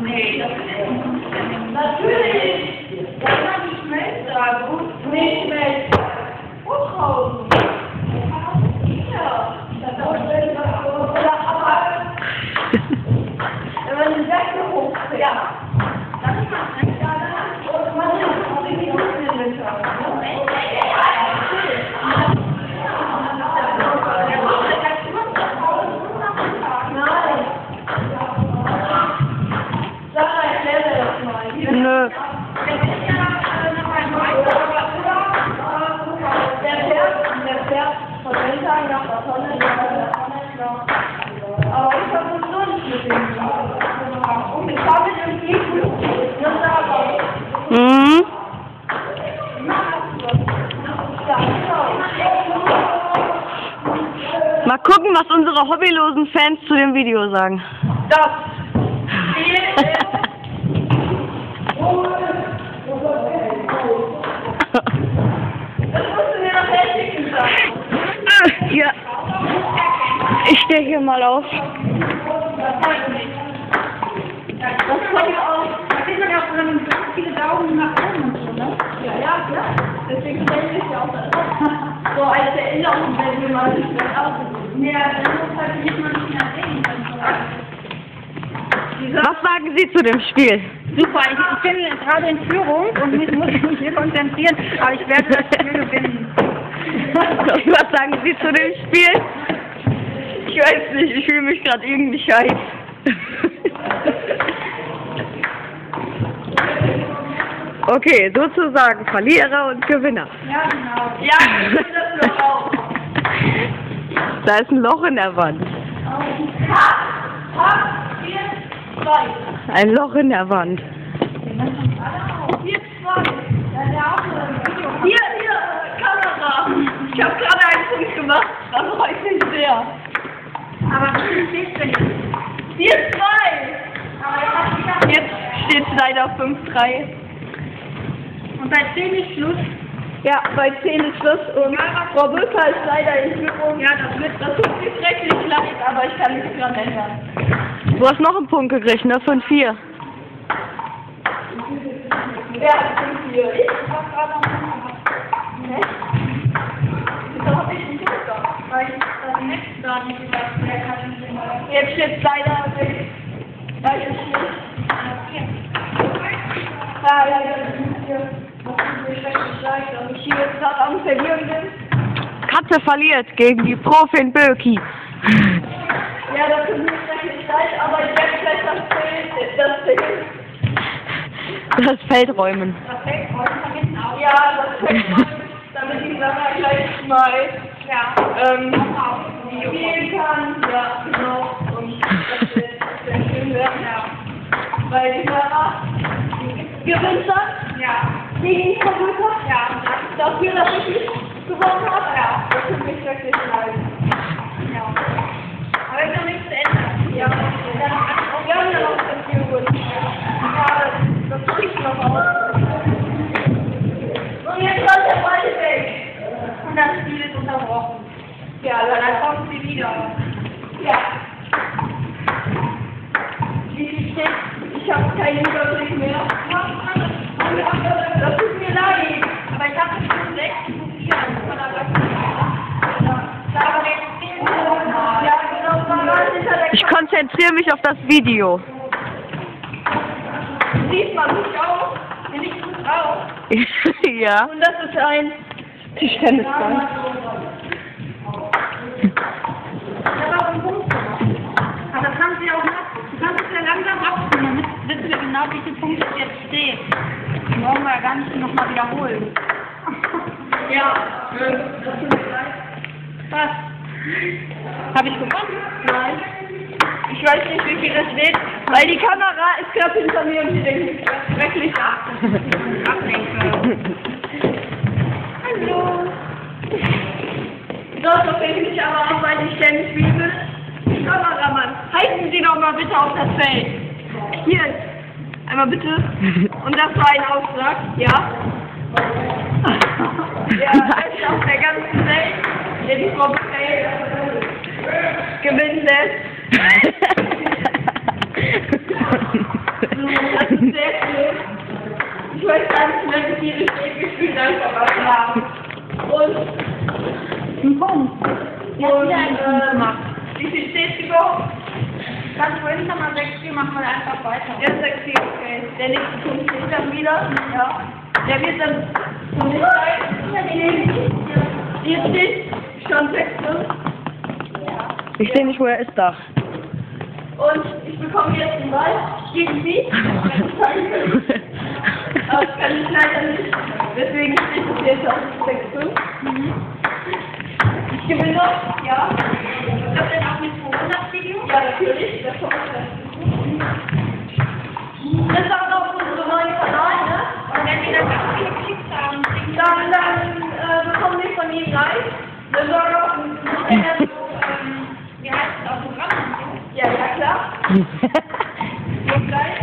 Nee, das ist natürlich. Das war die Schmelzsagen. Nee, Schmelzsagen. Hochhausen. Ja. Das oder aber. Wenn man den Berg so hoch. Ja. Das ist man. Und man hat auch die Minuten mit. Nö. Der fährt von Wendheim nach der Tonne, aber ich habe es so nicht mit dem. Und ich habe mit dem Fliegen. Mhm. Mal gucken, was unsere hobbylosen Fans zu dem Video sagen. Das Spiel ist das musst du mir noch fertig sagen. Ja. Ich stehe hier mal auf. Das kommt ja auch. Da kriegt man ja auch dann viele Daumen nach oben und so, ne? Ja, klar. Deswegen stelle ich ja auch das. So als Erinnerung, wenn wir mal nicht mehr aussehen. Ja, dann muss halt nicht mal nicht mehr sehen. Was sagen Sie zu dem Spiel? Super, ich bin gerade in Führung und muss mich hier konzentrieren, aber ich werde das Spiel gewinnen. Was sagen Sie zu dem Spiel? Ich weiß nicht, ich fühle mich gerade irgendwie scheiße. Okay, sozusagen Verlierer und Gewinner. Ja, genau. Ja, ich will das noch auch. Da ist ein Loch in der Wand. Ein Loch in der Wand. Hier, Kamera. Ich habe gerade einen Punkt gemacht. Das freut mich sehr. Aber wie steht's denn jetzt? 4-2. Jetzt steht es leider 5-3. Und bei 10 ist Schluss. Ja, bei 10 ist Schluss und Frau Böker ist leider in Führung. Ja, das tut mir schrecklich leid, aber ich kann nichts dran ändern. Du hast noch einen Punkt gekriegt, ne? 5-4. Ja, 5-4. Ich hab gerade noch einen. Ne? Wieso hab ich nicht gesagt? Weil ich das nächste da nicht gesagt habe. Jetzt steht es leider weg. Weil ich nicht. Ja, das ist hier. Das tut mir schrecklich leid, dass ich hier jetzt gerade am Verlieren bin. Katze verliert gegen die Profin Böki. Ja, das tut mir schrecklich leid, aber ich werde vielleicht Das Feld räumen. Das Feld räumen vergessen auch. Ja, das Feld räumen, damit die Sarah gleich mal spielen kann. Ja, genau. Und das wird schön werden. Ja. Weil die Sarah gewinnt hat. Ja. Gegen die Versuche. Ja. Dafür, dass ich nicht gewonnen habe. Ja. Das tut mir schrecklich leid. Ja. Aber ist noch nichts zu ändern. Ja. Wir haben ja noch das Jugend. Ja, das tue ich noch aus. Und jetzt kommt der Ball weg. Und das Spiel ist unterbrochen. Ja, dann kommt sie wieder. Ja. Wie viel steht? Ich habe keinen Überblick mehr. Das tut mir leid. Aber ich habe schon 6 zu 4. Ja, genau. Ich konzentriere mich auf das Video. Sieht man mich auch? Bin ich gut auch? Ja. Und das ist ein Tischtennisball. Aber das haben sie auch noch. Du kannst es ja langsam abziehen, damit wissen wir genau, wie viele Punkte es jetzt steht. Die wollen wir ja gar nicht nochmal wiederholen. Ja, das tut mir leid. Was? Habe ich gewonnen? Nein. Ich weiß nicht, wie viel das steht, weil die Kamera ist gerade hinter mir und die denkt, schrecklich ab. Hallo. So finde ich aber auch, weil ich ständig spielen will. Kameramann, halten Sie doch mal bitte auf das Feld. Hier, einmal bitte. Und das war ein Auftrag, ja. Ja, das ist auf der ganzen Welt, der die Frau Befehl gewinnen lässt. Ich weiß gar nicht mehr, wie viele Spiele gespielt einfach haben. Und Ein Punkt. wie viel steht überhaupt? Ganz vorhin nochmal 6-4, machen wir einfach weiter. Ja, 6-4, okay. Der nächste Punkt steht dann wieder. Ja. Der wird dann von der Seite. Hier steht schon 6-5. Ich sehe nicht, wo er ist da. Und ich bekomme jetzt den Ball gegen Sie. Aber das kann ich leider nicht. Deswegen steht es jetzt auf 6-5. Ich gewinne noch, ja. Ist das denn auch mit Corona-Video? Ja, natürlich. Das kommt das ist auch noch unsere neue Kanal, ne? Und wenn wir dann ganz viele Klicks haben, Dann bekommen wir von Ihnen gleich eine Sorge. wie heißt das Autogramm? Ja, ja, klar. Jetzt gleich.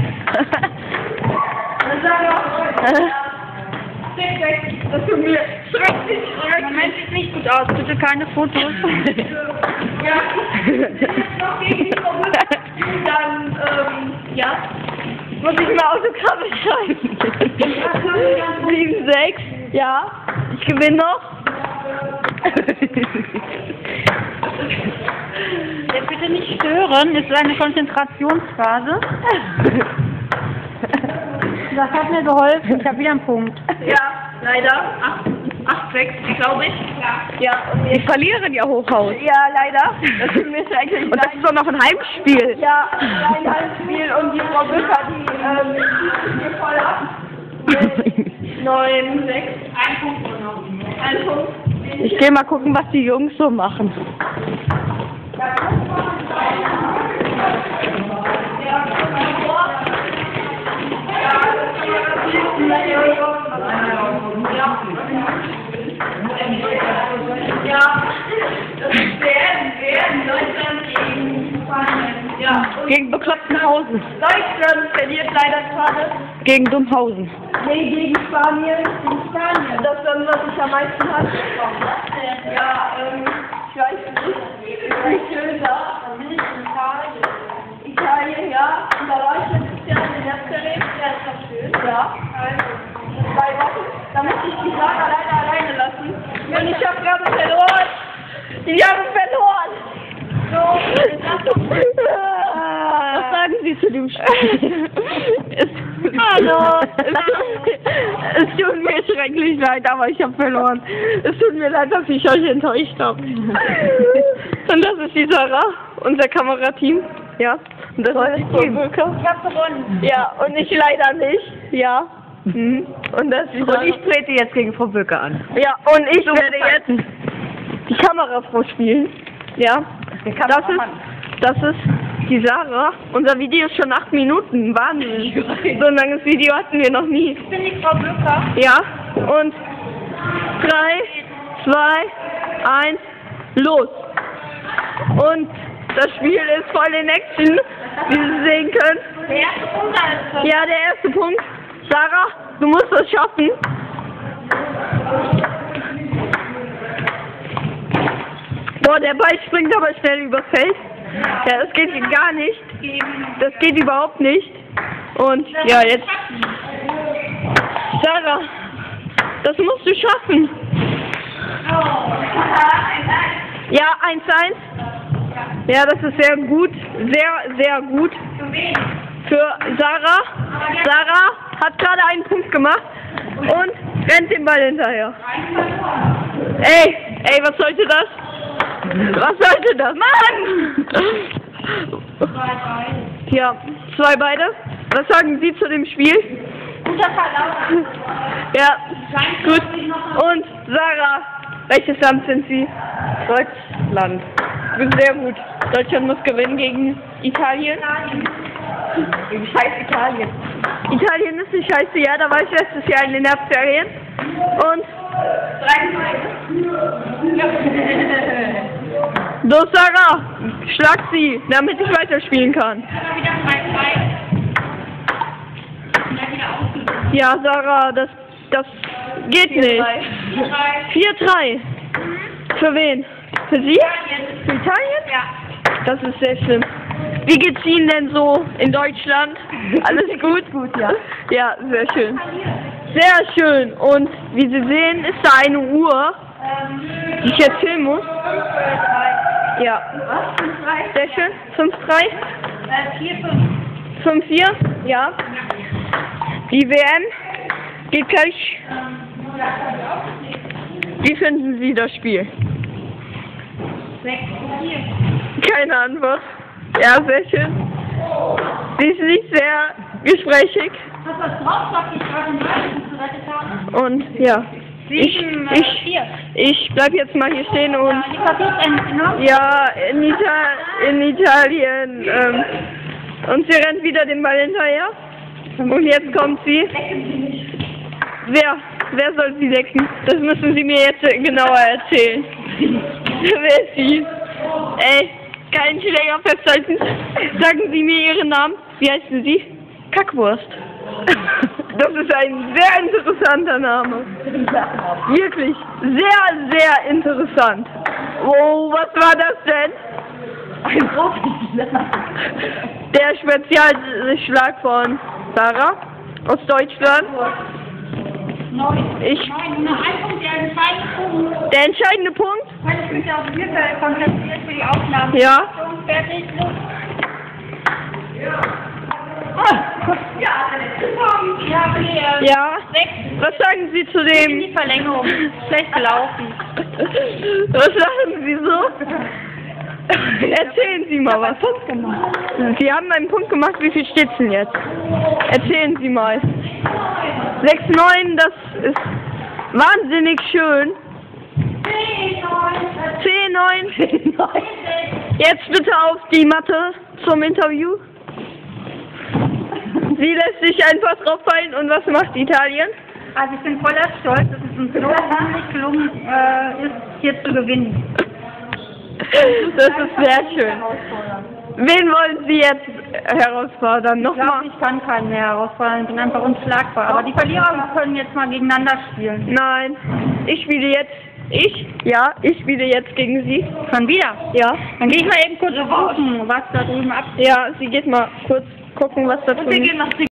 Eine Sorge. Das tut mir schrecklich. Moment, sieht nicht gut aus. Bitte keine Fotos. Ja, jetzt noch gegen die Verbund. Dann, ja. Muss ich mal Autogramme schreiben? 7, 6, ja. Ich gewinne noch. Jetzt bitte nicht stören, es ist eine Konzentrationsphase. Das hat mir geholfen, ich habe wieder einen Punkt. Ja, leider. 8-6, glaube ich. Ja, und Die verlieren ja Hochhaus. ja, leider. Das tut mir schrecklich Und das ist doch noch ein Heimspiel. Ja, ein Halbspiel und die Frau Bücker, die schießt mir voll ab. Mit 9, 6, ein Punkt nur noch. Ein Punkt. Ich gehe mal gucken, was die Jungs so machen. Ja, das werden Deutschland gegen Spanien. Ja, und Gegen Beklopptenhausen. Deutschland verliert leider gerade. Gegen Dummhausen. Nee, gegen Spanien. Gegen Spanien. Das ist dann, was ich am meisten hasse. Ja, ich weiß nicht. Ist nicht schön da. Italien, ja. Und da war ich letztes Jahr in der Herbstferien. Ja, ist doch schön. Ja. Also, 2 Wochen. Da musste ich die Sarah leider alleine lassen. Und ich habe gerade verloren. Die haben verloren. So. Was sagen Sie zu dem Spiel? Hallo. Es tut mir schrecklich leid, aber ich habe verloren. Es tut mir leid, dass ich euch enttäuscht habe. Und das ist die Sarah, unser Kamerateam. Ja. Und das ist die Team. Ich habe gewonnen. Ja, und ich leider nicht. Ja. Mhm. Und das ist Und ich trete jetzt gegen Frau Böcke an. ja, und ich werde jetzt die Kamerafrau spielen. Ja. Das ist die Sarah. Unser Video ist schon 8 Minuten. Wahnsinn. So ein langes Video hatten wir noch nie. Ich bin die Frau Böcker. Ja. Und 3, 2, 1, los. Und das Spiel ist voll in Action, wie Sie sehen können. Der erste Punkt ist Ja, der erste Punkt. Sarah, du musst das schaffen. Boah, der Ball springt aber schnell übers Feld. Ja, das geht gar nicht. Das geht überhaupt nicht. Und ja, jetzt. Sarah, das musst du schaffen. Ja, 1-1. Ja, das ist sehr gut. Sehr, sehr gut. Für Sarah. Sarah hat gerade einen Punkt gemacht und rennt den Ball hinterher. Ey, was sollte das? Was sollte das? Mann! Ja, 2 beide. Was sagen Sie zu dem Spiel? guter Verlauf. Ja, gut. Und Sarah, welches Land sind Sie? Deutschland. Sehr gut. Deutschland muss gewinnen gegen Italien. Gegen scheiß Italien. Italien ist nicht scheiße, ja, da war ich letztes Jahr in den Herbstferien. Und los, Sarah, schlag sie, damit ich weiterspielen kann. Wieder 3-3. Dann wieder ausgesucht. Ja, Sarah, das geht nicht. 4-3. Für wen? Für Sie? Für Italien? Ja. Das ist sehr schlimm. Wie geht's Ihnen denn so in Deutschland? Alles gut? Gut, ja. Ja, sehr schön. Verlieren. Sehr schön. Und wie Sie sehen, ist da eine Uhr, die ich jetzt filmen muss. Ja. Was? 5-3? Sehr schön. 5-3. 4-5. 5-4. Ja. Die WM geht gleich. Wie finden Sie das Spiel? 6-4. Keine Antwort. Ja, sehr schön. Sie ist nicht sehr gesprächig. Hast du was drauf, was ich gerade gerettet habe? Und ja. 7-4. Ich bleib jetzt mal hier stehen und Die versucht enorm. ja, in Italien und sie rennt wieder den Ball hinterher. Und jetzt kommt sie. Wer soll sie decken? Das müssen Sie mir jetzt genauer erzählen. Wer ist sie? Ey, kein Schläger festhalten. Sagen Sie mir Ihren Namen. Wie heißen Sie? Kackwurst. Das ist ein sehr interessanter Name. Wirklich, sehr, sehr interessant. Oh, was war das denn? Ein Profi. Der Spezialschlag von Sarah aus Deutschland. 9. Ich- 9. Nur ein Punkt, der entscheidende Punkt. Der entscheidende Punkt? Weil ich mich auf Hilfe konzentriert für die Aufnahmen. Ja. Achtung, fertig, los. Ja, okay, Ja. 6. Was sagen Sie zu In dem? die Verlängerung. Schlecht gelaufen. Was sagen Sie so? Erzählen Sie mal was. Sie haben einen Punkt gemacht. Wie viel steht's denn jetzt? Erzählen Sie mal. 6-9, das ist wahnsinnig schön. 10-9. Jetzt bitte auf die Matte zum Interview. Sie lässt sich einfach drauf fallen. Und was macht Italien? Also ich bin voller Stolz, dass es uns so wahnsinnig gelungen ist, hier zu gewinnen. Das ist sehr schön. Wen wollen Sie jetzt herausfordern? Ich glaube, Nochmal? ich kann keinen mehr herausfordern, ich bin einfach unschlagbar. Aber die Verlierer können jetzt mal gegeneinander spielen. Nein. Ich spiele jetzt. Ich spiele jetzt gegen Sie. Schon wieder? Ja. Dann gehe ich mal eben kurz gucken, was da drüben abgeht. Ja, sie geht mal kurz gucken, was da drüben Wir gehen nach